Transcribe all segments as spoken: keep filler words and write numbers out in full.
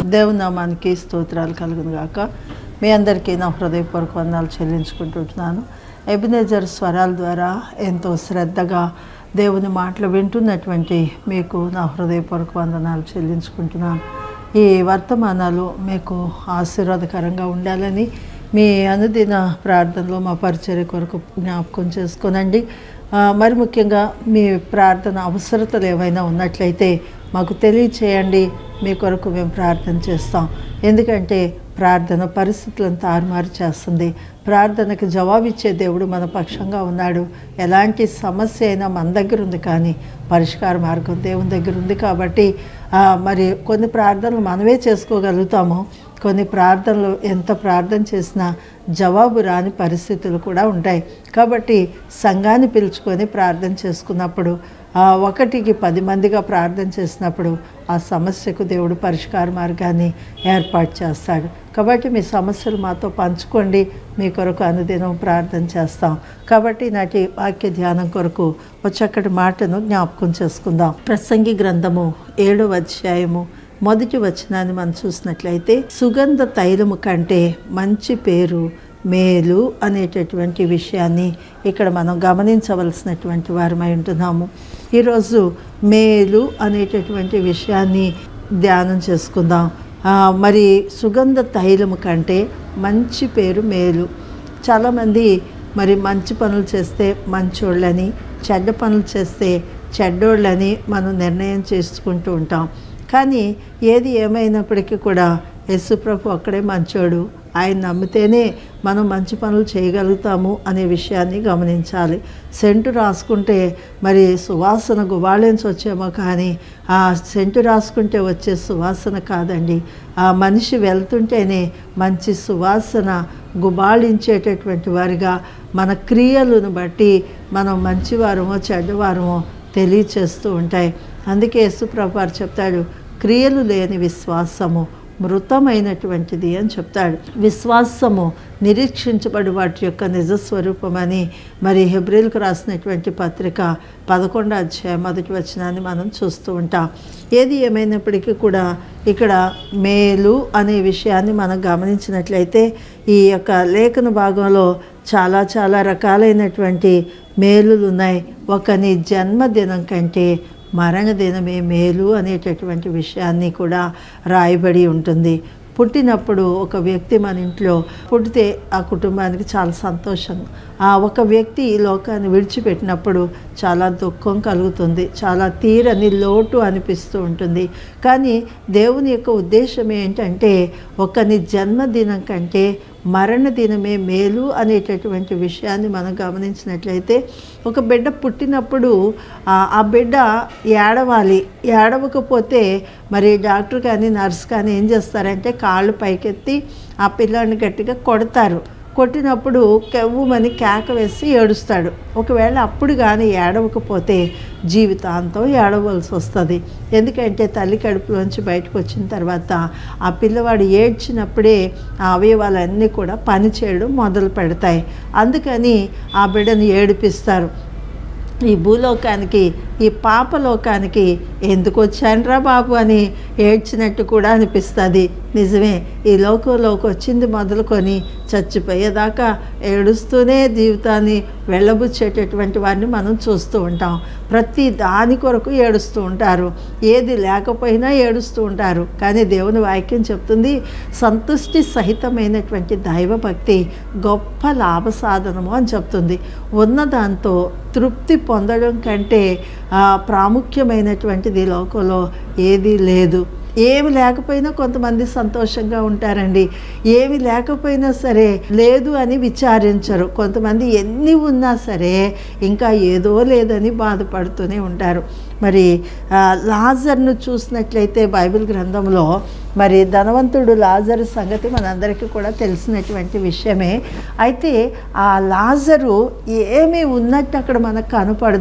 దేవుని నామానికి స్తోత్రాలు కలుగును గాక. మీ అందరికీ నా హృదయపూర్వక వందనాలు చెల్లించుకుంటుంటున్నాను. ఎబినేజర్ స్వరాల ద్వారా ఎంతో శ్రద్ధగా దేవుని మాటలు వింటున్నటువంటి మీకు నా హృదయపూర్వక వందనాలు చెల్లించుకుంటున్నాను. ఈ వర్తమానాలు మీకు ఆశీర్వాదకరంగా ఉండాలని మీ అనుదిన ప్రార్థనలో మా పరిచర్య కొరకు జ్ఞాపకం చేసుకోనండి. మరి ముఖ్యంగా మీ ప్రార్థన అవసరతలు ఏవైనా ఉన్నట్లయితే మాకు తెలియచేయండి. మీ కొరకు మేము ప్రార్థన చేస్తాం. ఎందుకంటే ప్రార్థన పరిస్థితులను తారుమారు చేస్తుంది. ప్రార్థనకు జవాబిచ్చే దేవుడు మన పక్షంగా ఉన్నాడు. ఎలాంటి సమస్య అయినా మన దగ్గర ఉంది, కానీ పరిష్కార మార్గం దేవుని దగ్గర ఉంది. కాబట్టి మరి కొన్ని ప్రార్థనలు మనమే చేసుకోగలుగుతాము. కొన్ని ప్రార్థనలు ఎంత ప్రార్థన చేసినా జవాబు రాని పరిస్థితులు కూడా ఉంటాయి. కాబట్టి సంఘాన్ని పిలుచుకొని ప్రార్థన చేసుకున్నప్పుడు, ఒకటికి పది మందిగా ప్రార్థన చేసినప్పుడు ఆ సమస్యకు దేవుడు పరిష్కార మార్గాన్ని ఏర్పాటు చేస్తాడు. కాబట్టి మీ సమస్యలు మాతో పంచుకోండి. మీ కొరకు అనుదినం ప్రార్థన చేస్తాం. కాబట్టి నాటి వాక్య ధ్యానం కొరకు ఒక చక్కటి మాటను జ్ఞాపకం చేసుకుందాం. ప్రసంగి గ్రంథము ఏడవ అధ్యాయము మొదటి వచనాన్ని మనం చూసినట్లయితే, సుగంధ తైలము కంటే మంచి పేరు మేలు అనేటటువంటి విషయాన్ని ఇక్కడ మనం గమనించవలసినటువంటి వారమై ఉంటున్నాము. ఈరోజు మేలు అనేటటువంటి విషయాన్ని ధ్యానం చేసుకుందాం. మరి సుగంధ తైలము కంటే మంచి పేరు మేలు. చాలామంది మరి మంచి పనులు చేస్తే మంచోళ్ళని, చెడ్డ పనులు చేస్తే చెడ్డోళ్ళని మనం నిర్ణయం చేసుకుంటూ ఉంటాం. కానీ ఏది ఏమైనప్పటికీ కూడా యేసుప్రభు అక్కడే మంచోడు. ఆయన నమ్మితేనే మనం మంచి పనులు చేయగలుగుతాము అనే విషయాన్ని గమనించాలి. సెంటు రాసుకుంటే మరి సువాసన గుబాళించి వచ్చేమో, కానీ ఆ సెంటు రాసుకుంటే వచ్చే సువాసన కాదండి. ఆ మనిషి వెళ్తుంటేనే మంచి సువాసన గుబాళించేటటువంటి వారిగా మన క్రియలను బట్టి మనం మంచివారమో చెడ్డవారమో తెలియచేస్తూ ఉంటాయి. అందుకే యేసుప్రభు వారు చెప్తాడు, క్రియలు లేని విశ్వాసము మృతమైనటువంటిది అని చెప్తాడు. విశ్వాసము నిరీక్షించబడి వాటి యొక్క నిజస్వరూపమని మరి హెబ్రీలకు రాసినటువంటి పత్రిక పదకొండో అధ్యాయం మొదటి వచనాన్ని మనం చూస్తూ ఉంటాం. ఏది ఏమైనప్పటికీ కూడా ఇక్కడ మేలు అనే విషయాన్ని మనం గమనించినట్లయితే ఈ యొక్క లేఖన భాగంలో చాలా చాలా రకాలైనటువంటి మేలులు ఉన్నాయి. ఒకని జన్మదినం కంటే మరణదినమే మేలు అనేటటువంటి విషయాన్ని కూడా రాయబడి ఉంటుంది. పుట్టినప్పుడు ఒక వ్యక్తి మన ఇంట్లో పుట్టితే ఆ కుటుంబానికి చాలా సంతోషం. ఆ ఒక వ్యక్తి ఈ లోకాన్ని విడిచిపెట్టినప్పుడు చాలా దుఃఖం కలుగుతుంది, చాలా తీరని లోటు అనిపిస్తూ ఉంటుంది. కానీ దేవుని యొక్క ఉద్దేశం ఏంటంటే, ఒకని జన్మదినం కంటే మరణ దినమే మేలు అనేటటువంటి విషయాన్ని మనం గమనించినట్లయితే, ఒక బిడ్డ పుట్టినప్పుడు ఆ బిడ్డ ఏడవాలి. ఏడవకపోతే మరి డాక్టర్ కానీ నర్స్ కానీ ఏం చేస్తారంటే కాళ్ళు పైకెత్తి ఆ పిల్లాడిని గట్టిగా కొడతారు. కొట్టినప్పుడు కెవ్వుమని కేక వేసి ఏడుస్తాడు. ఒకవేళ అప్పుడు కానీ ఏడవకపోతే జీవితాంతం ఏడవలసి వస్తుంది. ఎందుకంటే తల్లి కడుపులోంచి బయటకు వచ్చిన తర్వాత ఆ పిల్లవాడు ఏడ్చినప్పుడే ఆ అవయవాలన్నీ కూడా పనిచేయడం మొదలు పెడతాయి. అందుకని ఆ బిడ్డను ఏడిపిస్తారు. ఈ భూలోకానికి, ఈ పాపలోకానికి ఎందుకు వచ్చానురా బాబు అని ఏడ్చినట్టు కూడా అనిపిస్తుంది. నిజమే, ఈ లోకంలోకి వచ్చింది మొదలుకొని చచ్చిపోయేదాకా ఏడుస్తూనే జీవితాన్ని వెళ్ళబుచ్చేటటువంటి వారిని మనం చూస్తూ ఉంటాం. ప్రతి దాని కొరకు ఏడుస్తూ ఉంటారు. ఏది లేకపోయినా ఏడుస్తూ ఉంటారు. కానీ దేవుని వాక్యం చెప్తుంది, సంతుష్టి సహితమైనటువంటి దైవభక్తి గొప్ప లాభ సాధనము అని చెప్తుంది. ఉన్నదాంతో తృప్తి పొందడం కంటే ప్రాముఖ్యమైనటువంటిది లోకంలో ఏదీ లేదు. ఏమి లేకపోయినా కొంతమంది సంతోషంగా ఉంటారండి. ఏమి లేకపోయినా సరే లేదు అని విచారించరు. కొంతమంది ఎన్ని ఉన్నా సరే ఇంకా ఏదో లేదని బాధపడుతూనే ఉంటారు. మరి లాజర్ను చూసినట్లయితే బైబిల్ గ్రంథంలో మరి ధనవంతుడు లాజరు సంగతి మనందరికీ కూడా తెలిసినటువంటి విషయమే. అయితే ఆ లాజరు ఏమీ ఉన్నట్టు అక్కడ మనకు కనపడదు.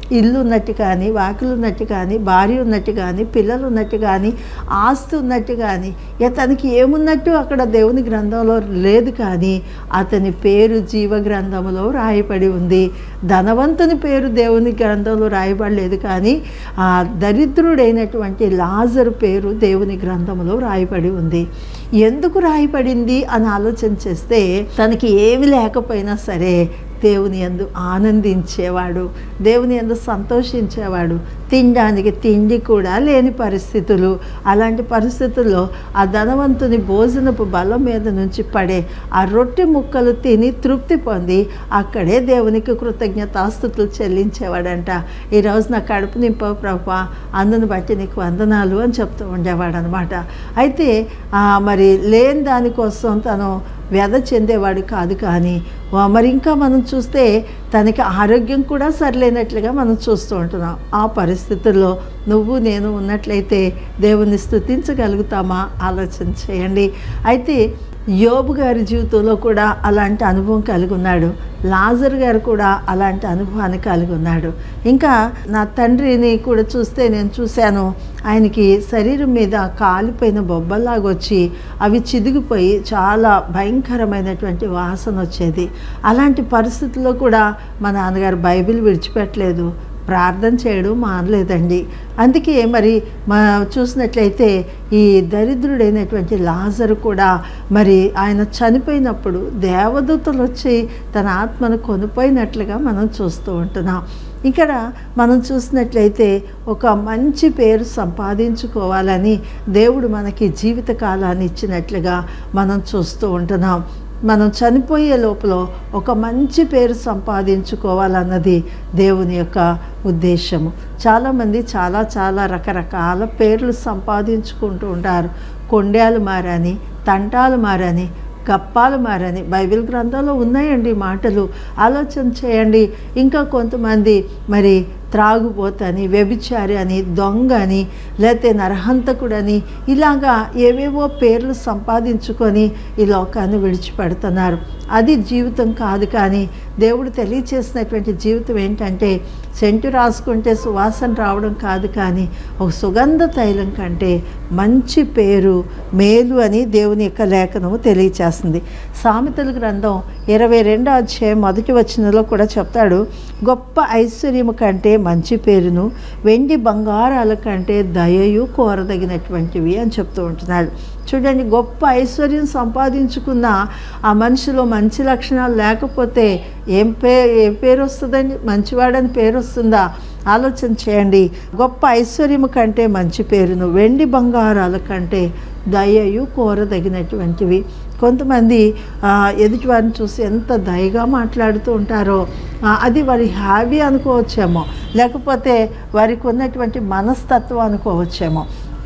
ఇల్లు ఉన్నట్టు కానీ, వాకిలు ఉన్నట్టు కానీ, భార్య ఉన్నట్టు కానీ, పిల్లలు ఉన్నట్టు కానీ, ఆస్తి ఉన్నట్టు కానీ, అతనికి ఏమున్నట్టు అక్కడ దేవుని గ్రంథంలో లేదు. కానీ అతని పేరు జీవ గ్రంథంలో రాయబడి ఉంది. ధనవంతుని పేరు దేవుని గ్రంథంలో రాయబడలేదు. కానీ ఆ దరిద్రుడైనటువంటి లాజరు పేరు దేవుని గ్రంథంలో రాయబడి ఉంది. ఎందుకు రాయబడింది అని ఆలోచన చేస్తే, తనకి ఏమి లేకపోయినా సరే దేవుని యందు ఆనందించేవాడు, దేవుని యందు సంతోషించేవాడు. తినడానికి తిండి కూడా లేని పరిస్థితులు. అలాంటి పరిస్థితుల్లో ఆ ధనవంతుని భోజనపు బలం మీద నుంచి పడే ఆ రొట్టె ముక్కలు తిని తృప్తి పొంది అక్కడే దేవునికి కృతజ్ఞతాస్తుతులు చెల్లించేవాడంట. ఈరోజు నా కడుపు నింపవు ప్రభువా, అందుని బట్టి నీకు వందనాలు అని చెప్తూ ఉండేవాడు అనమాట. అయితే మరి లేని దానికోసం తను వ్యధ చెందేవాడు కాదు. కానీ మరి ఇంకా మనం చూస్తే తనకి ఆరోగ్యం కూడా సరిలేనట్లుగా మనం చూస్తూ ఉంటున్నాం. ఆ పరిస్థితుల్లో నువ్వు నేను ఉన్నట్లయితే దేవుని స్తుతించగలుగుతామా? ఆలోచన చేయండి. అయితే యోబు గారి జీవితంలో కూడా అలాంటి అనుభవం కలిగి ఉన్నాడు. లాజర్ గారు కూడా అలాంటి అనుభవాన్ని కలిగి ఉన్నాడు. ఇంకా నా తండ్రిని కూడా చూస్తే నేను చూశాను, ఆయనకి శరీరం మీద కాలిపోయిన బొబ్బల్లాగా వచ్చి అవి చిదిగిపోయి చాలా భయంకరమైనటువంటి వాసన వచ్చేది. అలాంటి పరిస్థితుల్లో కూడా మా నాన్నగారు బైబిల్ విడిచిపెట్టలేదు, ప్రార్థన చేయడం మానలేదండి. అందుకే మరి మా చూసినట్లయితే ఈ దరిద్రుడైనటువంటి లాజరు కూడా మరి ఆయన చనిపోయినప్పుడు దేవదూతలు వచ్చి తన ఆత్మను కొనిపోయినట్లుగా మనం చూస్తూ ఉంటున్నాం. ఇక్కడ మనం చూసినట్లయితే ఒక మంచి పేరు సంపాదించుకోవాలని దేవుడు మనకి జీవితకాలాన్ని ఇచ్చినట్లుగా మనం చూస్తూ ఉంటున్నాం. మనం చనిపోయే లోపల ఒక మంచి పేరు సంపాదించుకోవాలన్నది దేవుని యొక్క ఉద్దేశము. చాలామంది చాలా చాలా రకరకాల పేర్లు సంపాదించుకుంటూ ఉంటారు. కొండేలు మారని, తంటాలు మారని, గప్పాలు మారని బైబిల్ గ్రంథంలో ఉన్నాయండి మాటలు. ఆలోచన చేయండి. ఇంకా కొంతమంది మరి త్రాగుబోతని, వ్యభిచారి అని, దొంగ అని, లేకపోతే నరహంతకుడని, ఇలాగా ఏవేవో పేర్లు సంపాదించుకొని ఈ లోకాన్ని విడిచిపెడుతున్నారు. అది జీవితం కాదు. కానీ దేవుడు తెలియచేసినటువంటి జీవితం ఏంటంటే, సెంటు రాసుకుంటే సువాసన రావడం కాదు, కానీ ఒక సుగంధ తైలం కంటే మంచి పేరు మేలు అని దేవుని యొక్క లేఖనము తెలియచేస్తుంది. సామెతల గ్రంథం ఇరవై రెండో అధ్యాయం మొదటి వచనంలో కూడా చెప్తాడు, గొప్ప ఐశ్వర్యము కంటే మంచి పేరును, వెండి బంగారాల కంటే దయయు కోరదగినటువంటివి అని చెప్తూ ఉంటున్నాడు. చూడండి, గొప్ప ఐశ్వర్యం సంపాదించుకున్న ఆ మనిషిలో మంచి లక్షణాలు లేకపోతే ఏం పే ఏం పేరు వస్తుందండి? మంచివాడని పేరు వస్తుందా? ఆలోచన చేయండి. గొప్ప ఐశ్వర్యము కంటే మంచి పేరును, వెండి బంగారాల కంటే దయయు కోరదగినటువంటివి. కొంతమంది ఎదుటివారిని చూసి ఎంత దయగా మాట్లాడుతూ ఉంటారో అది వారి హాబీ అనుకోవచ్చేమో, లేకపోతే వారికి ఉన్నటువంటి మనస్తత్వం అనుకోవచ్చేమో.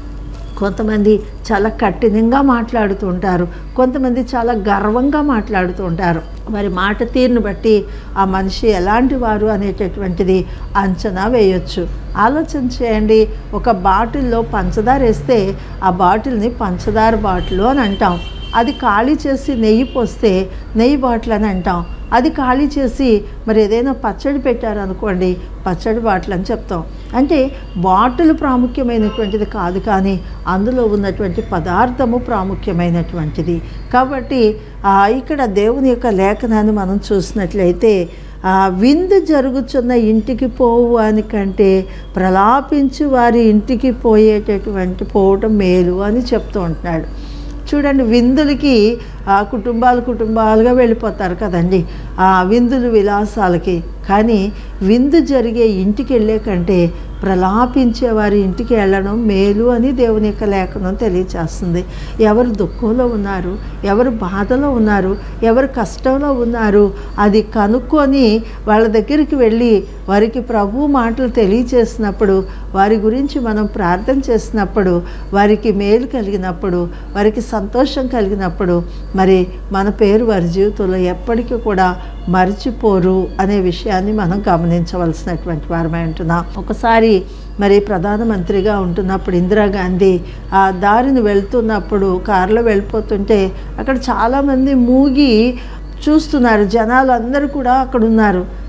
కొంతమంది చాలా కఠినంగా మాట్లాడుతూ ఉంటారు, కొంతమంది చాలా గర్వంగా మాట్లాడుతూ ఉంటారు. మరి మాట తీరును బట్టి ఆ మనిషి ఎలాంటి వారు అనేటటువంటిది అంచనా వేయొచ్చు. ఆలోచన చేయండి. ఒక బాటిల్లో పంచదార వేస్తే ఆ బాటిల్ని పంచదార బాటిల్ అని అంటాం. అది ఖాళీ చేసి నెయ్యి పోస్తే నెయ్యి బాటిల్ అని అంటాం. అది ఖాళీ చేసి మరి ఏదైనా పచ్చడి పెట్టారనుకోండి, పచ్చడి బాటిల్ అని చెప్తాం. అంటే బాటిల్ ప్రాముఖ్యమైనటువంటిది కాదు, కానీ అందులో ఉన్నటువంటి పదార్థము ప్రాముఖ్యమైనటువంటిది. కాబట్టి ఇక్కడ దేవుని యొక్క లేఖనాన్ని మనం చూసినట్లయితే, విందు జరుగుతున్న ఇంటికి పోవు అని కంటే ప్రలాపించి వారి ఇంటికి పోయేటటువంటి పోవటం మేలు అని చెప్తూ ఉంటున్నాడు. చూడండి, విందులకి కుటుంబాలు కుటుంబాలుగా వెళ్ళిపోతారు కదండి, ఆ విందులు విలాసాలకి. కానీ విందు జరిగే ఇంటికి వెళ్ళే కంటే ప్రలాపించే వారి ఇంటికి వెళ్ళడం మేలు అని దేవుని యొక్క లేఖనం తెలియచేస్తుంది. ఎవరు దుఃఖంలో ఉన్నారు, ఎవరు బాధలో ఉన్నారు, ఎవరు కష్టంలో ఉన్నారు, అది కనుక్కొని వాళ్ళ దగ్గరికి వెళ్ళి వారికి ప్రభు మాటలు తెలియచేసినప్పుడు, వారి గురించి మనం ప్రార్థన చేసినప్పుడు, వారికి మేలు కలిగినప్పుడు, వారికి సంతోషం కలిగినప్పుడు మరి మన పేరు వారి జీవితంలో ఎప్పటికీ కూడా మర్చిపోరు అనే విషయాన్ని మనం గమనించవలసినటువంటి వారమై ఉంటున్నాం. ఒకసారి మరి ప్రధానమంత్రిగా ఉంటున్నప్పుడు ఇందిరాగాంధీ ఆ దారిని వెళ్తున్నప్పుడు కారులో వెళ్ళిపోతుంటే అక్కడ చాలామంది మూగి చూస్తున్నారు. జనాలు అందరూ కూడా అక్కడ ఉన్నారు.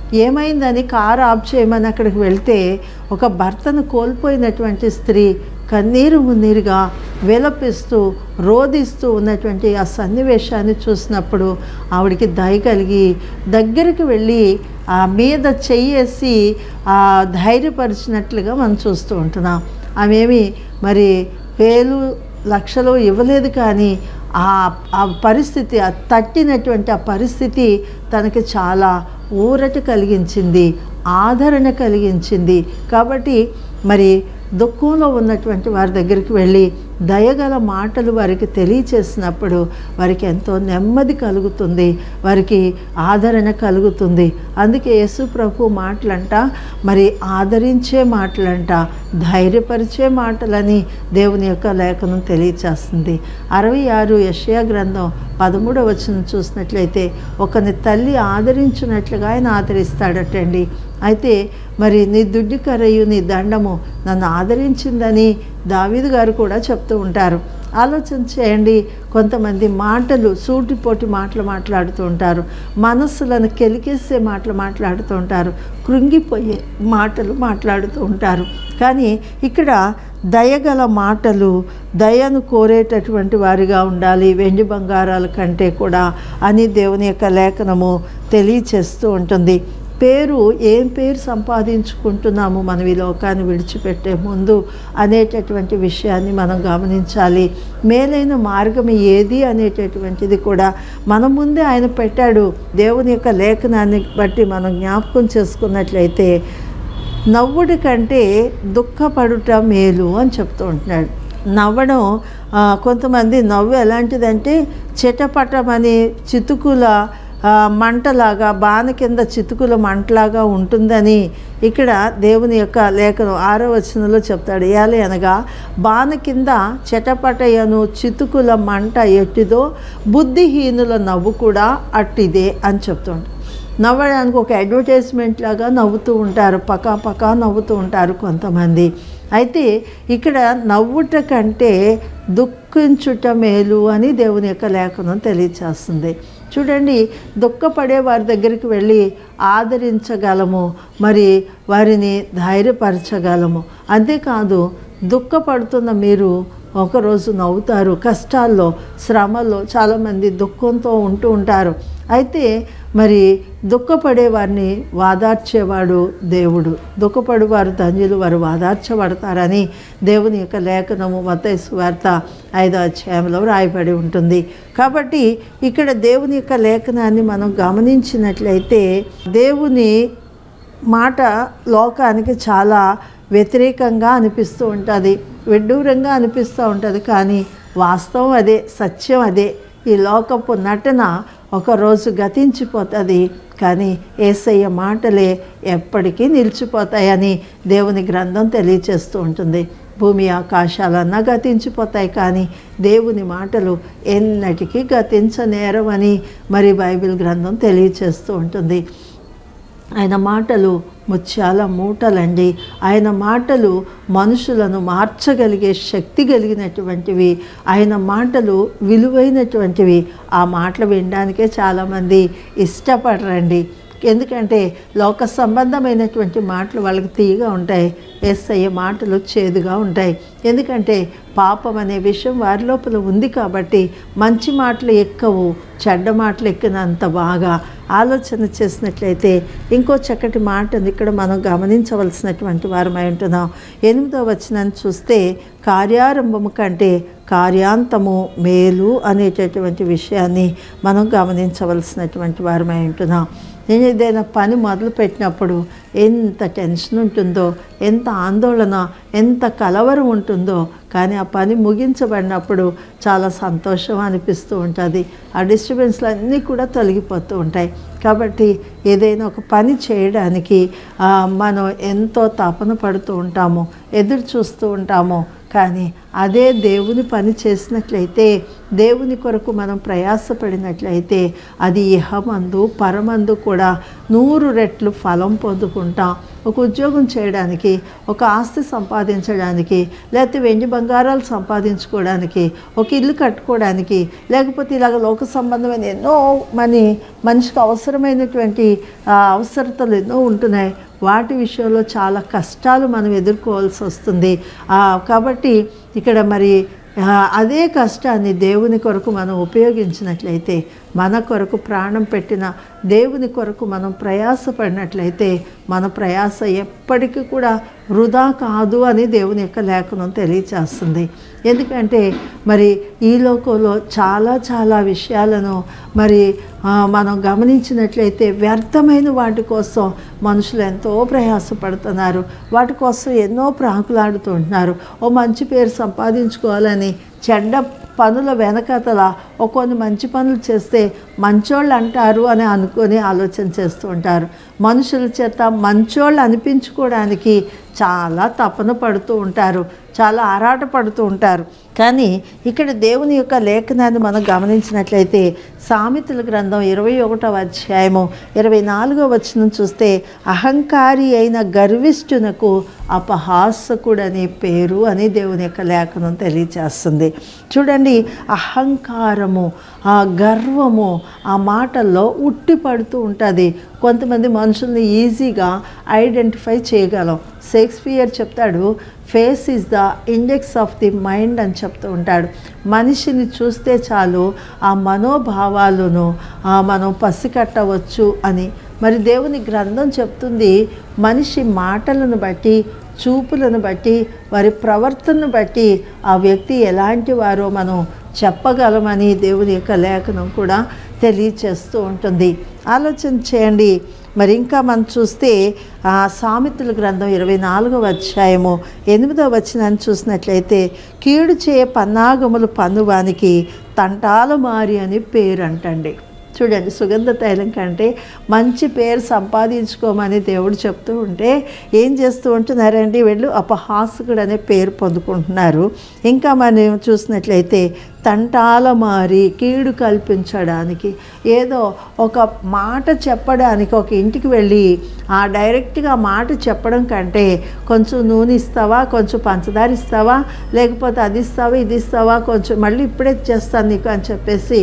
ఏమైందని కారు ఆఫ్ చేయమని అక్కడికి వెళ్తే ఒక భర్తను కోల్పోయినటువంటి స్త్రీ కన్నీరు మున్నీరుగా విలపిస్తూ రోదిస్తూ ఉన్నటువంటి ఆ సన్నివేశాన్ని చూసినప్పుడు ఆవిడికి దయ కలిగి దగ్గరికి వెళ్ళి ఆ మీద చెయ్యేసి ఆ ధైర్యపరిచినట్లుగా మనం చూస్తూ ఉంటున్నాం. ఆమెమి మరి వేలు లక్షలు ఇవ్వలేదు, కానీ ఆ ఆ పరిస్థితి, ఆ తట్టినటువంటి ఆ పరిస్థితి తనకి చాలా ఊరట కలిగించింది, ఆదరణ కలిగించింది. కాబట్టి మరి దుఃఖంలో ఉన్నటువంటి వారి దగ్గరికి వెళ్ళి దయగల మాటలు వారికి తెలియచేసినప్పుడు వారికి ఎంతో నెమ్మది కలుగుతుంది, వారికి ఆదరణ కలుగుతుంది. అందుకే యేసు ప్రభు మాటలంట మరి ఆదరించే మాటలంట, ధైర్యపరిచే మాటలని దేవుని యొక్క లేఖనం తెలియచేస్తుంది. అరవై ఆరు యెషయా గ్రంథం పదమూడవ వచనం చూసినట్లయితే ఒకని తల్లి ఆదరించినట్లుగా ఆయన ఆదరిస్తాడటండి. అయితే మరి నీ దుడ్డి కర్రయు నీ దండము నన్ను ఆదరించిందని దావీదు గారు కూడా చెప్తూ ఉంటారు. ఆలోచన చేయండి, కొంతమంది మాటలు సూటిపోటి మాటలు మాట్లాడుతూ ఉంటారు, మనస్సులను కెలికేసే మాటలు మాట్లాడుతూ ఉంటారు, కృంగిపోయే మాటలు మాట్లాడుతూ ఉంటారు. కానీ ఇక్కడ దయగల మాటలు, దయను కోరేటటువంటి వారిగా ఉండాలి వెండి బంగారాల కంటే కూడా అని దేవుని యొక్క లేఖనము తెలియచేస్తూ ఉంటుంది. పేరు, ఏం పేరు సంపాదించుకుంటున్నాము మనం ఈ లోకాన్ని విడిచిపెట్టే ముందు అనేటటువంటి విషయాన్ని మనం గమనించాలి. మేలైన మార్గం ఏది అనేటటువంటిది కూడా మన ముందే ఆయన పెట్టాడు. దేవుని యొక్క లేఖనాన్ని బట్టి మనం జ్ఞాపకం చేసుకున్నట్లయితే నవ్వుడి కంటే దుఃఖపడుట మేలు అని చెప్తూ ఉంటున్నాడు. నవ్వడం, కొంతమంది నవ్వు ఎలాంటిదంటే చిటపటమని చితుకుల మంటలాగా, బాణ కింద చితుకుల మంటలాగా ఉంటుందని ఇక్కడ దేవుని యొక్క లేఖనం ఆరో వచనంలో చెప్తాడు. ఏలి అనగా బాణ కింద చెటపటయను చితుకుల మంట ఎట్టిదో బుద్ధిహీనుల నవ్వు కూడా అట్టిదే అని చెప్తుంటాడు. నవ్వడానికి ఒక అడ్వర్టైజ్మెంట్ లాగా నవ్వుతూ ఉంటారు, పకా పకా నవ్వుతూ ఉంటారు కొంతమంది. అయితే ఇక్కడ నవ్వుట కంటే దుఃఖించుట మేలు అని దేవుని యొక్క లేఖనం తెలియచేస్తుంది. చూడండి, దుఃఖపడే వారి దగ్గరికి వెళ్ళి ఆదరించగలము, మరి వారిని ధైర్యపరచగలము. అంతేకాదు దుఃఖపడుతున్న మీరు ఒకరోజు నవ్వుతారు. కష్టాల్లో, శ్రమల్లో చాలామంది దుఃఖంతో ఉంటూ ఉంటారు. అయితే మరి దుఃఖపడే వారిని వాదార్చేవాడు దేవుడు. దుఃఖపడు వారు ధన్యులు, వారు వాదార్చబడతారని దేవుని యొక్క లేఖనము మత్తయి సువార్త ఐదో అధ్యాయంలో రాయబడి ఉంటుంది. కాబట్టి ఇక్కడ దేవుని యొక్క లేఖనాన్ని మనం గమనించినట్లయితే దేవుని మాట లోకానికి చాలా వ్యతిరేకంగా అనిపిస్తూ ఉంటుంది, విడ్డూరంగా అనిపిస్తూ ఉంటుంది. కానీ వాస్తవం అదే, సత్యం అదే. ఈ లోకపు నటన ఒకరోజు గతించిపోతుంది, కానీ యేసయ్య మాటలే ఎప్పటికీ నిలిచిపోతాయని దేవుని గ్రంథం తెలియచేస్తూ ఉంటుంది. భూమి ఆకాశాలన్నా గతించిపోతాయి, కానీ దేవుని మాటలు ఎన్నటికీ గతించనేరవని మరి బైబిల్ గ్రంథం తెలియచేస్తూ ఉంటుంది. ఆయన మాటలు ముత్యాల మూటలండి. ఆయన మాటలు మనుషులను మార్చగలిగే శక్తి కలిగినటువంటివి. ఆయన మాటలు విలువైనటువంటివి. ఆ మాటలు వినడానికే చాలామంది ఇష్టపడరండి. ఎందుకంటే లోక సంబంధమైనటువంటి మాటలు వాళ్ళకి తీయగా ఉంటాయి, యేసయ్య మాటలు చేదుగా ఉంటాయి. ఎందుకంటే పాపం అనే విషయం వారి లోపల ఉంది కాబట్టి మంచి మాటలు ఎక్కవు, చెడ్డ మాటలు ఎక్కినంత బాగా. ఆలోచన చేసినట్లయితే ఇంకో చక్కటి మాట ఇక్కడ మనం గమనించవలసినటువంటి వారమై ఉంటున్నాం. ఎనిమిదో వచనాన్ని చూస్తే కార్యారంభము కంటే కార్యాంతము మేలు అనేటటువంటి విషయాన్ని మనం గమనించవలసినటువంటి వారమై ఉంటున్నాం. నేను ఏదైనా పని మొదలుపెట్టినప్పుడు ఎంత టెన్షన్ ఉంటుందో, ఎంత ఆందోళన, ఎంత కలవరం ఉంటుందో, కానీ ఆ పని ముగించబడినప్పుడు చాలా సంతోషం అనిపిస్తూ ఉంటుంది. ఆ డిస్టర్బెన్స్లు అన్నీ కూడా తొలగిపోతూ ఉంటాయి. కాబట్టి ఏదైనా ఒక పని చేయడానికి మనం ఎంతో తపన పడుతూ ఉంటాము, ఎదురు చూస్తూ ఉంటాము. కానీ అదే దేవుని పని చేసినట్లయితే దేవుని కొరకు మనం ప్రయాసపడినట్లయితే అది ఇహమందు పరమందు కూడా నూరు రెట్లు ఫలం పొందుకుంటాం. ఒక ఉద్యోగం చేయడానికి, ఒక ఆస్తి సంపాదించడానికి, లేకపోతే వెండి బంగారాలు సంపాదించుకోవడానికి, ఒక ఇల్లు కట్టుకోవడానికి, లేకపోతే ఇలాగ లోక సంబంధమైన ఎన్నో మనీ మనిషికి అవసరమైనటువంటి అవసరతలు ఎన్నో ఉంటున్నాయి. వాటి విషయంలో చాలా కష్టాలు మనం ఎదుర్కోవాల్సి వస్తుంది. కాబట్టి ఇక్కడ మరి అదే కష్టాన్ని దేవుని కొరకు మనం ఉపయోగించినట్లయితే, మన కొరకు ప్రాణం పెట్టిన దేవుని కొరకు మనం ప్రయాసపడినట్లయితే మన ప్రయాస ఎప్పటికీ కూడా వృధా కాదు అని దేవుని యొక్క లేఖనం తెలియచేస్తుంది. ఎందుకంటే మరి ఈ లోకంలో చాలా చాలా విషయాలను మరి మనం గమనించినట్లయితే వ్యర్థమైన వాటి కోసం మనుషులు ఎంతో ప్రయాసపడుతున్నారు. వాటి కోసం ఎన్నో ప్రాకులాడుతుంటున్నారు. ఓ మంచి పేరు సంపాదించుకోవాలని చెడ్డ పనుల వెనకతల ఒక కొన్ని మంచి పనులు చేస్తే మంచోళ్ళు అంటారు అని అనుకొని ఆలోచన చేస్తూ ఉంటారు. మనుషుల చేత మంచోళ్ళు అనిపించుకోవడానికి చాలా తపన పడుతూ ఉంటారు, చాలా ఆరాట పడుతూ ఉంటారు. కానీ ఇక్కడ దేవుని యొక్క లేఖనాన్ని మనం గమనించినట్లయితే సామెతల గ్రంథం ఇరవై ఒకటవ అధ్యాయము ఇరవై నాలుగవ వచనం చూస్తే, అహంకారి అయిన గర్విష్ఠునకు అపహాసకుడని పేరు అని దేవుని యొక్క లేఖనం తెలియచేస్తుంది. చూడండి, అహంకారము, ఆ గర్వము ఆ మాటల్లో ఉట్టి పడుతూ ఉంటుంది. కొంతమంది మనుషుల్ని ఈజీగా ఐడెంటిఫై చేయగలం. షేక్స్పియర్ చెప్తాడు, face is the index of the mind అని చెప్తూ ఉంటాడు. మనిషిని చూస్తే చాలు ఆ మనోభావాలను మనం పసికట్టవచ్చు అని. మరి దేవుని గ్రంథం చెప్తుంది, మనిషి మాటలను బట్టి, చూపులను బట్టి, వారి ప్రవర్తనను బట్టి ఆ వ్యక్తి ఎలాంటి వారో మనం చెప్పగలమని దేవుని యొక్క లేఖనం కూడా తెలియచేస్తూ ఉంటుంది. ఆలోచన చేయండి. మరి ఇంకా మనం చూస్తే ఆ సామెతల గ్రంథం ఇరవై నాలుగవ అధ్యాయము ఎనిమిదవ వచనాన్ని చూసినట్లయితే, కీడు చే పన్నాగములు పన్నువానికి తంటాల మారి అని పేరు అంటండి. చూడండి, సుగంధ తైలం కంటే మంచి పేరు సంపాదించుకోమని దేవుడు చెప్తూ ఉంటే ఏం చేస్తూ ఉంటున్నారండి వీళ్ళు? అపహాసకుడు అనే పేరు పొందుకుంటున్నారు. ఇంకా మనం చూసినట్లయితే తంటాల మారి, కీడు కల్పించడానికి, ఏదో ఒక మాట చెప్పడానికి ఒక ఇంటికి వెళ్ళి ఆ డైరెక్ట్గా మాట చెప్పడం కంటే కొంచెం నూనె ఇస్తావా, కొంచెం పంచదార ఇస్తావా, లేకపోతే అది ఇస్తావా, ఇది ఇస్తావా, కొంచెం మళ్ళీ ఇప్పుడే చేస్తాను నీకు అని చెప్పేసి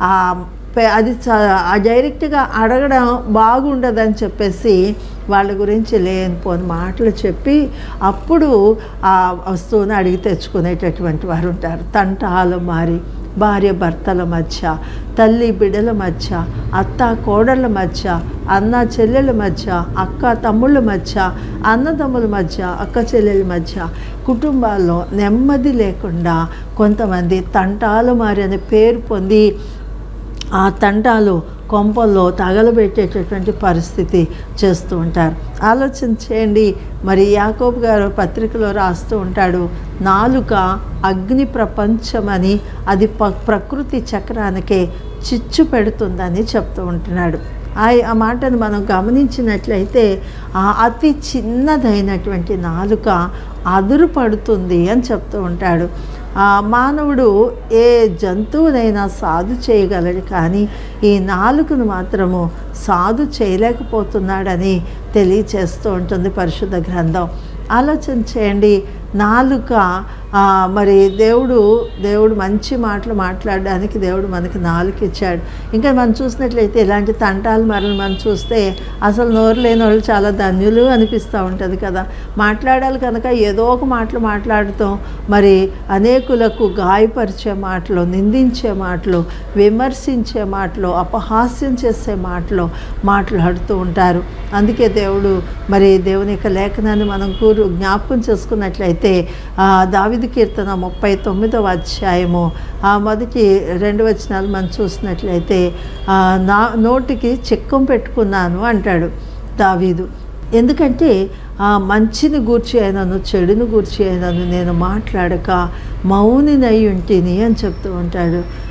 అది డైరెక్ట్గా అడగడం బాగుండదని చెప్పేసి వాళ్ళ గురించి లేనిపోని మాటలు చెప్పి అప్పుడు ఆ వస్తువుని అడిగి తెచ్చుకునేటటువంటి వారు ఉంటారు. తంటాలు మారి, భార్య భర్తల మధ్య, తల్లి బిడ్డల మధ్య, అత్త కోడళ్ళ మధ్య, అన్న చెల్లెళ్ళ మధ్య, అక్క తమ్ముళ్ళ మధ్య, అన్నదమ్ముల మధ్య, అక్క చెల్లెళ్ళ మధ్య, కుటుంబాల్లో నెమ్మది లేకుండా కొంతమంది తంటాలు మారి అనే పేరు పొంది ఆ తంటాలు కొంపల్లో తగలబెట్టేటటువంటి పరిస్థితి చేస్తూ ఉంటారు. ఆలోచన చేయండి. మరి యాకోబు గారు పత్రికలో రాస్తూ ఉంటాడు, నాలుక అగ్ని ప్రపంచమని, అది ప్రకృతి చక్రానికే చిచ్చు పెడుతుందని చెప్తూ ఉంటున్నాడు. ఆ ఆ మాటను మనం గమనించినట్లయితే ఆ అతి చిన్నదైనటువంటి నాలుక అదురు పడుతుంది అని చెప్తూ ఉంటాడు. మానవుడు ఏ జంతువునైనా సాధు చేయగలడు, కానీ ఈ నాలుకను మాత్రము సాధు చేయలేకపోతున్నాడని తెలియచేస్తూ ఉంటుంది పరిశుద్ధ గ్రంథం. ఆలోచన చేయండి. నాలుక మరి దేవుడు దేవుడు మంచి మాటలు మాట్లాడడానికి దేవుడు మనకి నాలుక ఇచ్చాడు. ఇంకా మనం చూసినట్లయితే ఇలాంటి తంటాలు మరలు మనం చూస్తే అసలు నోరు లేని వాళ్ళు చాలా ధన్యులు అనిపిస్తూ ఉంటుంది కదా. మాట్లాడాలి కనుక ఏదో ఒక మాటలు మాట్లాడుతాం. మరి అనేకులకు గాయపరిచే మాటలు, నిందించే మాటలు, విమర్శించే మాటలు, అపహాస్యం చేసే మాటలు మాట్లాడుతూ ఉంటారు. అందుకే దేవుడు మరి దేవుని యొక్క లేఖనాన్ని మనం కూరు జ్ఞాపకం చేసుకున్నట్లయితే దావీదు కీర్తన ముప్పై తొమ్మిదవ అధ్యాయము ఆ మొదటి రెండు వచనాలు మనం చూసినట్లయితే నా నోటికి చిక్కం పెట్టుకున్నాను అంటాడు దావీదు. ఎందుకంటే ఆ మంచిని గూర్చి అయినను చెడుని గూర్చి అయినను నేను మాట్లాడక మౌనినై ఉంటిని అని చెప్తూ ఉంటాడు.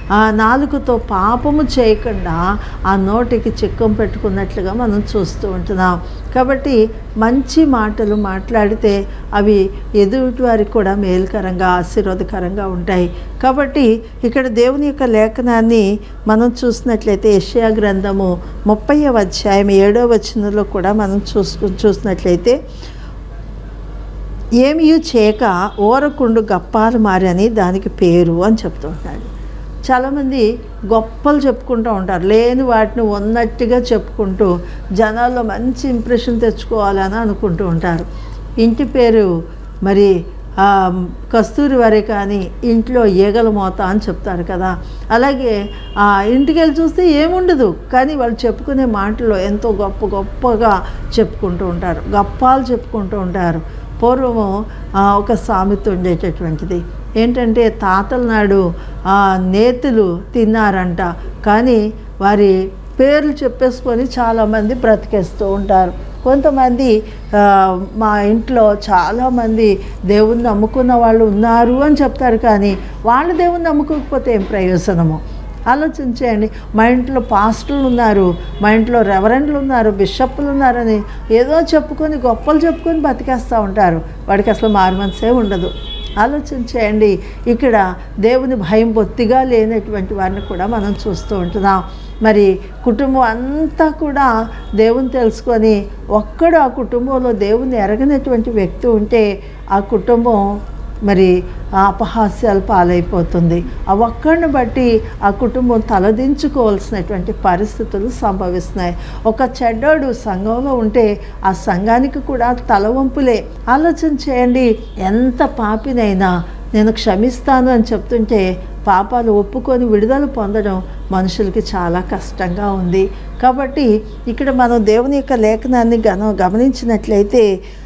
ఆ నాలుకతో పాపము చేయకుండా ఆ నోటికి చిక్కం పెట్టుకున్నట్లుగా మనం చూస్తూ ఉంటున్నాం. కాబట్టి మంచి మాటలు మాట్లాడితే అవి ఎదుటి వారికి కూడా మేలుకరంగా ఆశీర్వాదకరంగా ఉంటాయి. కాబట్టి ఇక్కడ దేవుని యొక్క లేఖనాన్ని మనం చూసినట్లయితే యెషయా గ్రంథము ముప్పైవ అధ్యాయం ఏడవ వచనంలో కూడా మనం చూసు చూసినట్లయితే ఏమీ చేయక ఓరకుండు గప్పాలు మారని దానికి పేరు అని చెప్తూ ఉంటాడు. చాలామంది గొప్పలు చెప్పుకుంటూ ఉంటారు, లేని వాటిని ఉన్నట్టుగా చెప్పుకుంటూ జనాల్లో మంచి ఇంప్రెషన్ తెచ్చుకోవాలని అనుకుంటూ ఉంటారు. ఇంటి పేరు మరి కస్తూరి వరే కానీ ఇంట్లో ఈగల మోత అని చెప్తారు కదా. అలాగే ఇంటికి వెళ్ళి చూస్తే ఏముండదు, కానీ వాళ్ళు చెప్పుకునే మాటల్లో ఎంతో గొప్ప గొప్పగా చెప్పుకుంటూ ఉంటారు, గప్పాలు చెప్పుకుంటూ ఉంటారు. పూర్వము ఒక సామెత ఉండేటటువంటిది ఏంటంటే, తాతల నాడు నేతులు తిన్నారంట, కానీ వారి పేర్లు చెప్పేసుకొని చాలామంది బ్రతికేస్తూ ఉంటారు. కొంతమంది మా ఇంట్లో చాలామంది దేవుణ్ణి నమ్ముకున్న వాళ్ళు ఉన్నారు అని చెప్తారు, కానీ వాళ్ళు దేవుణ్ణి నమ్ముకోకపోతే ఏం ప్రయోజనము? ఆలోచించేయండి. మా ఇంట్లో పాస్టర్లు ఉన్నారు, మా ఇంట్లో రెవరెండ్లు ఉన్నారు, బిషప్లు ఉన్నారని ఏదో చెప్పుకొని గొప్పలు చెప్పుకొని బతికేస్తూ ఉంటారు. వాడికి అసలు మారుమనసే ఉండదు. ఆలోచించేయండి. ఇక్కడ దేవుని భయం బొత్తిగా లేనటువంటి వారిని కూడా మనం చూస్తూ ఉంటున్నాం. మరి కుటుంబం అంతా కూడా దేవుని తెలుసుకొని ఒక్కడు ఆ కుటుంబంలో దేవుని ఎరగనటువంటి వ్యక్తి ఉంటే ఆ కుటుంబం మరి అపహాస్యాలు పాలైపోతుంది. ఆ ఒక్కడిని బట్టి ఆ కుటుంబం తలదించుకోవాల్సినటువంటి పరిస్థితులు సంభవిస్తున్నాయి. ఒక చెడ్డోడు సంఘంలో ఉంటే ఆ సంఘానికి కూడా తలవంపులే. ఆలోచన చేయండి. ఎంత పాపినైనా నేను క్షమిస్తాను అని చెప్తుంటే పాపాలు ఒప్పుకొని విడుదల పొందడం మనుషులకి చాలా కష్టంగా ఉంది. కాబట్టి ఇక్కడ మనం దేవుని యొక్క లేఖనాన్ని గన గమనించినట్లయితే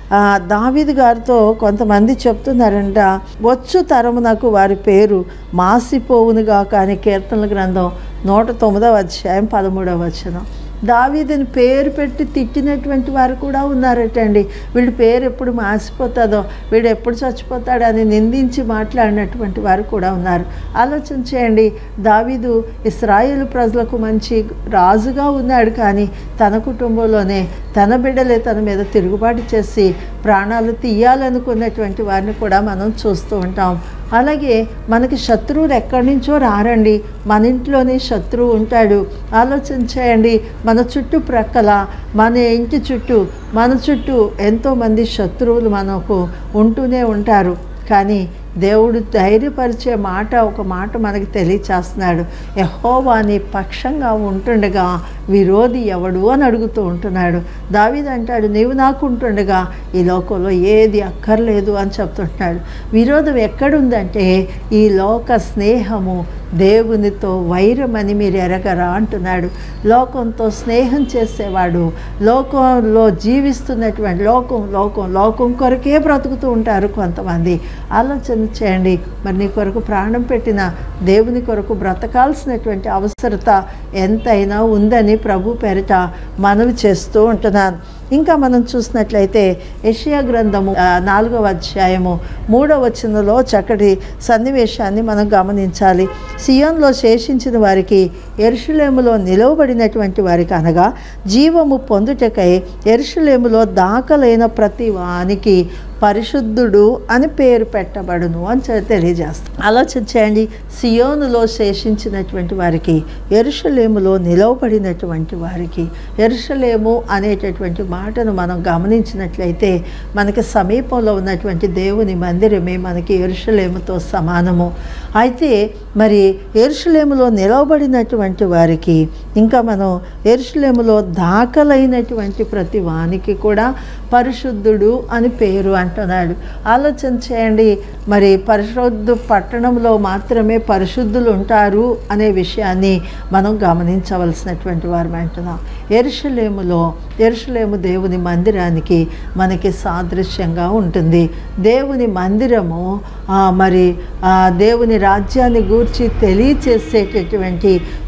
దావీదు గారితో కొంతమంది చెప్తున్నారంట, వచ్చు తరమునకు వారి పేరు మాసిపోవునుగా. కానీ కీర్తనల గ్రంథం నూట తొమ్మిదవ అధ్యాయం పదమూడవ వచనం. దావీదుని పేరు పెట్టి తిట్టినటువంటి వారు కూడా ఉన్నారటండి. వీడి పేరు ఎప్పుడు మాసిపోతుందో, వీడు ఎప్పుడు చచ్చిపోతాడని నిందించి మాట్లాడినటువంటి వారు కూడా ఉన్నారు. ఆలోచన చేయండి. దావీదు ఇశ్రాయేలు ప్రజలకు మంచి రాజుగా ఉన్నాడు, కానీ తన కుటుంబంలోనే తన బిడ్డలే తన మీద తిరుగుబాటు చేసి ప్రాణాలు తీయాలనుకున్నటువంటి వారిని కూడా మనం చూస్తూ ఉంటాం. అలాగే మనకి శత్రువులు ఎక్కడి నుంచో రారండి, మన ఇంట్లోనే శత్రువు ఉంటాడు. ఆలోచన చేయండి. మన చుట్టుప్రక్కల మన ఇంటి చుట్టూ మన చుట్టూ ఎంతోమంది శత్రువులు మనకు ఉంటూనే ఉంటారు. కానీ దేవుడు ధైర్యపరిచే మాట ఒక మాట మనకి తెలియచేస్తున్నాడు. యెహోవా నీ పక్షంగా ఉంటుండగా విరోధి ఎవడు అని అడుగుతూ ఉంటున్నాడు. దావీదు అంటాడు, నీవు నాకు ఉంటుండగా ఈ లోకంలో ఏది అక్కర్లేదు అని చెప్తుంటున్నాడు. విరోధం ఎక్కడుందంటే ఈ లోక స్నేహము దేవునితో వైరమని మీరు ఎరగరా అంటున్నాడు. లోకంతో స్నేహం చేసేవాడు లోకంలో జీవిస్తున్నటువంటి లోకం లోకం లోకం కొరకే బ్రతుకుతూ ఉంటారు కొంతమంది. ఆలోచన చేయండి. మరి నీ కొరకు ప్రాణం పెట్టిన దేవుని కొరకు బ్రతకాల్సినటువంటి అవసరత ఎంతైనా ఉందని ప్రభు పేరిట మనవి చేస్తూ ఉంటున్నాను. ఇంకా మనం చూసినట్లయితే యెషయా గ్రంథము నాలుగవ అధ్యాయము మూడవ వచనంలో చక్కటి సన్నివేశాన్ని మనం గమనించాలి. సియోన్లో శేషించిన వారికి, యెరూషలేములో నిలవబడినటువంటి వారికి అనగా జీవము పొందుటకై యెరూషలేములో దాఖలైన ప్రతి వానికి పరిశుద్ధుడు అని పేరు పెట్టబడును అని తెలియజేస్తాం. ఆలోచన చేయండి. సియోనులో శేషించినటువంటి వారికి, యెరూషలేములో నిలవబడినటువంటి వారికి. యెరూషలేము అనేటటువంటి మాటను మనం గమనించినట్లయితే మనకి సమీపంలో ఉన్నటువంటి దేవుని మందిరమే మనకి యెరూషలేముతో సమానము. అయితే మరి యెరూషలేములో నిలవబడినటువంటి వారికి, ఇంకా మనం యెరూషలేములో దాఖలైనటువంటి ప్రతి వానికి కూడా పరిశుద్ధుడు అని పేరు అంటున్నాడు. ఆలోచన చేయండి. మరి పరిశుద్ధ పట్టణంలో మాత్రమే పరిశుద్ధులు ఉంటారు అనే విషయాన్ని మనం గమనించవలసినటువంటి వారు అంటున్నాం. యెరూషలేములో యెరూషలేము దేవుని మందిరానికి మనకి సాదృశ్యంగా ఉంటుంది. దేవుని మందిరము మరి దేవుని రాజ్యాన్ని గూర్చి తెలియచేసేటటువంటి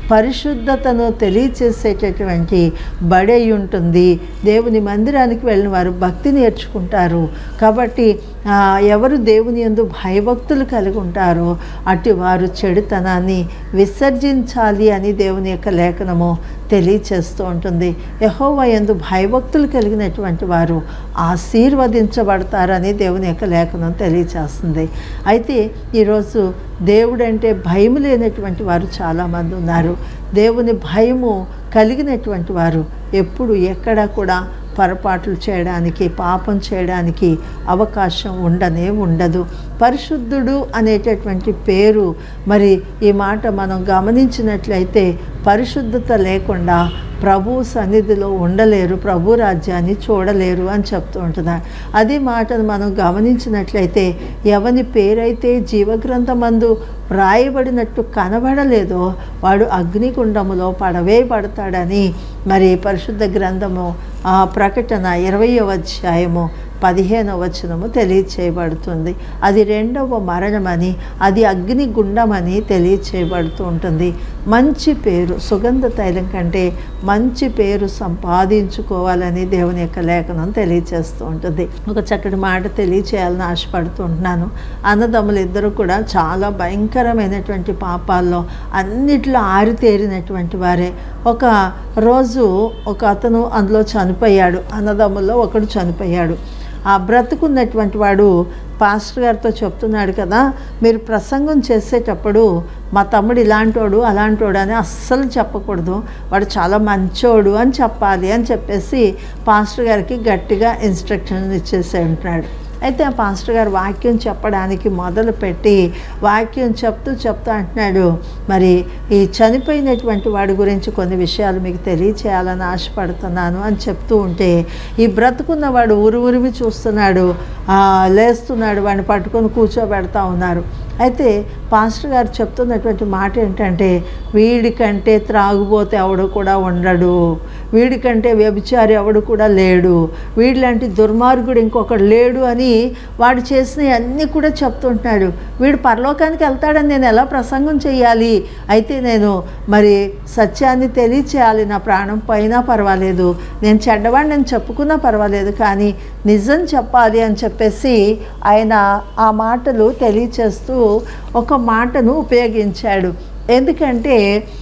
పరిశుద్ధతను తెలియచేసేటటువంటి బడి అయి ఉంటుంది. దేవుని మందిరానికి వెళ్ళిన వారు భక్తి నేర్చుకుంటారు. కాబట్టి ఎవరు దేవుని యందు భయభక్తులు కలిగి ఉంటారో అటు వారు చెడుతనాన్ని విసర్జించాలి అని దేవుని యొక్క లేఖనము తెలియచేస్తూ ఉంటుంది. యెహోవా యందు భయభక్తులు కలిగినటువంటి వారు ఆశీర్వదించబడతారని దేవుని యొక్క లేఖనం తెలియచేస్తుంది. అయితే ఈరోజు దేవుడంటే భయం లేనటువంటి వారు చాలామంది ఉన్నారు. దేవుని భయము కలిగినటువంటి వారు ఎప్పుడు ఎక్కడా కూడా పొరపాట్లు చేయడానికి, పాపం చేయడానికి అవకాశం ఉండనే ఉండదు. పరిశుద్ధుడు అనేటటువంటి పేరు, మరి ఈ మాట మనం గమనించినట్లయితే పరిశుద్ధత లేకుండా ప్రభు సన్నిధిలో ఉండలేరు, ప్రభు రాజ్యాన్ని చూడలేరు అని చెప్తూ ఉంటున్నారు. అదే మాటను మనం గమనించినట్లయితే ఎవని పేరైతే జీవగ్రంథమందు వ్రాయబడినట్టు కనబడలేదో వాడు అగ్నిగుండములో పడవేయబడతాడని మరి పరిశుద్ధ గ్రంథము ఆ ప్రకటన ఇరవయవ అధ్యాయము పదిహేనవ వచనము తెలియచేయబడుతుంది. అది రెండవ మరణమని, అది అగ్నిగుండమని తెలియచేయబడుతూ ఉంటుంది. మంచి పేరు, సుగంధ తైలం కంటే మంచి పేరు సంపాదించుకోవాలని దేవుని యొక్క లేఖనం తెలియచేస్తూ ఉంటుంది. ఒక చక్కటి మాట తెలియచేయాలని ఆశపడుతుంటున్నాను. అన్నదమ్ములు ఇద్దరు కూడా చాలా భయంకరమైనటువంటి పాపాల్లో అన్నిట్లో ఆరితేరినటువంటి వారే. ఒక రోజు ఒక అతను అందులో చనిపోయాడు. అన్నదమ్ముల్లో ఒకడు చనిపోయాడు. ఆ బ్రతుకున్నటువంటి వాడు పాస్టర్ గారితో చెప్తున్నాడు కదా, మీరు ప్రసంగం చేసేటప్పుడు మా తమ్ముడు ఇలాంటోడు అలాంటోడు అని అస్సలు చెప్పకూడదు, వాడు చాలా మంచోడు అని చెప్పాలి అని చెప్పేసి పాస్టర్ గారికి గట్టిగా ఇన్స్ట్రక్షన్ ఇచ్చేసి ఉంటున్నాడు. అయితే ఆ పాస్టర్ గారు వాక్యం చెప్పడానికి మొదలుపెట్టి వాక్యం చెప్తూ చెప్తూ అంటున్నాడు, మరి ఈ చనిపోయినటువంటి వాడి గురించి కొన్ని విషయాలు మీకు తెలియచేయాలని ఆశపడుతున్నాను అని చెప్తూ ఉంటే ఈ బ్రతుకున్నవాడు ఊరు ఊరివి చూస్తున్నాడు, లేస్తున్నాడు, వాడిని పట్టుకొని కూర్చోబెడతా ఉన్నారు. అయితే పాస్టర్ గారు చెప్తున్నటువంటి మాట ఏంటంటే, వీడికంటే త్రాగుబోతే ఎవడు కూడా ఉండడు, వీడికంటే వ్యభిచారి ఎవడు కూడా లేడు, వీడిలాంటి దుర్మార్గుడు ఇంకొకడు లేడు అని వాడు చేసినవి అన్నీ కూడా చెప్తుంటున్నాడు. వీడు పరలోకానికి వెళ్తాడని నేను ఎలా ప్రసంగం చేయాలి? అయితే నేను మరి సత్యాన్ని తెలియచేయాలి, నా ప్రాణం పోయినా పర్వాలేదు, నేను చెడ్డవాడిని నేను చెప్పుకున్నా పర్వాలేదు, కానీ నిజం చెప్పాలి అని చెప్పేసి ఆయన ఆ మాటలు తెలియచేస్తూ ఒక మాటను ఉపయోగించాడు. ఎందుకంటే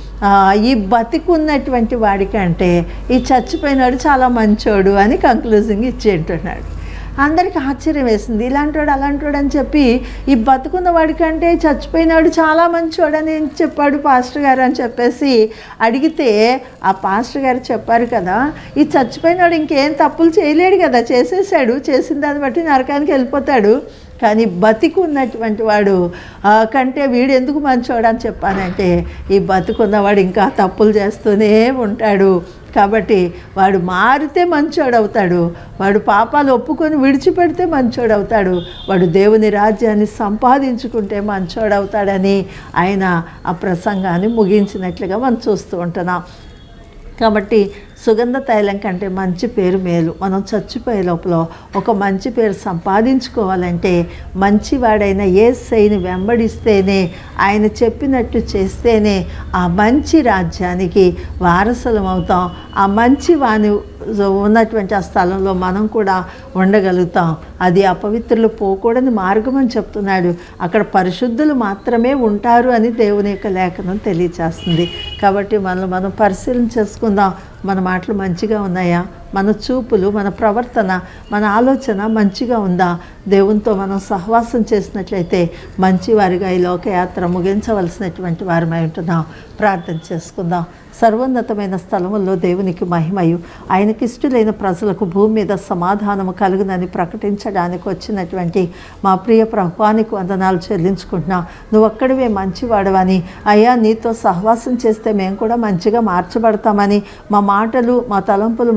ఈ బతికున్నటువంటి వాడికంటే ఈ చచ్చిపోయినాడు చాలా మంచోడు అని కంక్లూజింగ్ ఇచ్చేంటున్నాడు. అందరికీ ఆశ్చర్యం వేసింది. ఇలాంటోడు అలాంటోడు అని చెప్పి ఈ బతుకున్న వాడికంటే చచ్చిపోయినాడు చాలా మంచోడని చెప్పాడు పాస్టర్ గారు అని చెప్పేసి అడిగితే ఆ పాస్టర్ గారు చెప్పారు కదా, ఈ చచ్చిపోయినాడు ఇంకేం తప్పులు చేయలేడు కదా, చేసేసాడు, చేసిన దాన్ని బట్టి నరకానికి వెళ్ళిపోతాడు, కానీ బతికి ఉన్నటువంటి వాడు కంటే వీడు ఎందుకు మంచోడు అని చెప్పానంటే ఈ బతుకున్నవాడు ఇంకా తప్పులు చేస్తూనే ఉంటాడు. కాబట్టి వాడు మారితే మంచోడవుతాడు, వాడు పాపాలు ఒప్పుకొని విడిచిపెడితే మంచోడవుతాడు, వాడు దేవుని రాజ్యాన్ని సంపాదించుకుంటే మంచోడవుతాడని ఆయన ఆ ప్రసంగాన్ని ముగించినట్లుగా మనం చూస్తూ ఉంటున్నాం. కాబట్టి సుగంధ తైలం కంటే మంచి పేరు మేలు. మనం చచ్చిపోయే లోపల ఒక మంచి పేరు సంపాదించుకోవాలంటే మంచివాడైన యేసయ్యని వెంబడిస్తేనే, ఆయన చెప్పినట్టు చేస్తేనే ఆ మంచి రాజ్యానికి వారసులం అవుతాం. ఆ మంచి వాని ఉన్నటువంటి ఆ స్థలంలో మనం కూడా ఉండగలుగుతాం. అది అపవిత్రులు పోకూడని మార్గం అని చెప్తున్నాడు. అక్కడ పరిశుద్ధులు మాత్రమే ఉంటారు అని దేవుని యొక్క లేఖనం తెలియచేస్తుంది. కాబట్టి మనం మనం పరిశీలన చేసుకుందాం. మన మాటలు మంచిగా ఉన్నాయా? మన చూపులు, మన ప్రవర్తన, మన ఆలోచన మంచిగా ఉందా? దేవునితో మనం సహవాసం చేసినట్లయితే మంచివారిగా ఈ లోకయాత్ర ముగించవలసినటువంటి వారమై ఉంటున్నాం. ప్రార్థన చేసుకుందాం. సర్వోన్నతమైన స్థలముల్లో దేవునికి మహిమయు, ఆయనకి ఇష్టలైన ప్రజలకు భూమి మీద సమాధానము కలుగునని ప్రకటించడానికి వచ్చినటువంటి మా ప్రియ ప్రభువానికి వందనాలు చెల్లించుకుంటున్నాం. నువ్వు ఒక్కడివే మంచివాడవని, అయ్యా నీతో సహవాసం చేస్తే మేము కూడా మంచిగా మార్చబడతామని, మా మాటలు, మా తలంపులు, మా చూపులు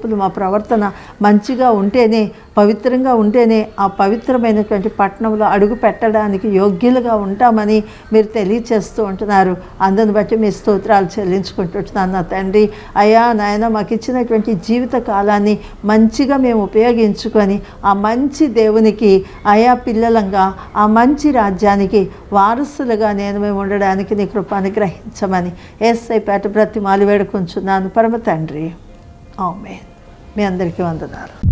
తలంపులు మా ప్రవర్తన మంచిగా ఉంటేనే, పవిత్రంగా ఉంటేనే ఆ పవిత్రమైనటువంటి పట్టణంలో అడుగు పెట్టడానికి యోగ్యులుగా ఉంటామని మీరు తెలియచేస్తూ ఉంటున్నారు. అందుని బట్టి మీ స్తోత్రాలు చెల్లించుకుంటుంటున్నాను నా తండ్రి. అయ్యా నాయన, మాకు ఇచ్చినటువంటి జీవిత కాలాన్ని మంచిగా మేము ఉపయోగించుకొని ఆ మంచి దేవునికి అయా పిల్లలంగా, ఆ మంచి రాజ్యానికి వారసులుగా నేను మేము ఉండడానికి నీ కృపాన్ని గ్రహించమని యేసయ్య పేట బ్రతిమాలి వేడుకుంటున్నాను పరమ తండ్రి. ఆమేన్. మీ అందరికీ వందనాలు.